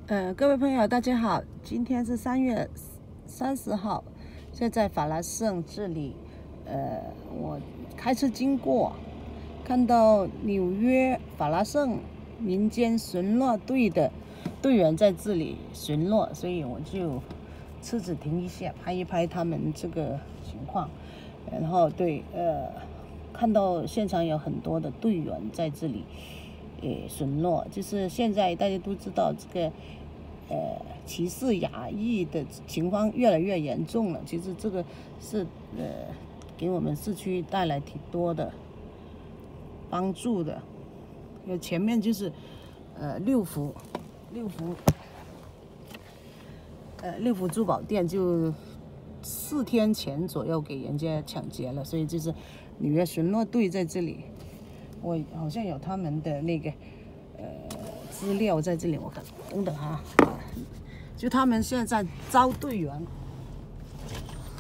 各位朋友，大家好，今天是3月30号，现在法拉盛这里，我开车经过，看到纽约法拉盛民间巡逻队的队员在这里巡逻，所以我就车子停一下，拍一拍他们这个情况，然后看到现场有很多的队员在这里。巡逻，就是现在大家都知道这个歧视亚裔的情况越来越严重了。其实这个是给我们市区带来挺多的帮助的。前面就是六福珠宝店就4天前左右给人家抢劫了，所以就是纽约巡逻队在这里。我好像有他们的那个资料在这里，我看，等等哈，就他们现在招队员。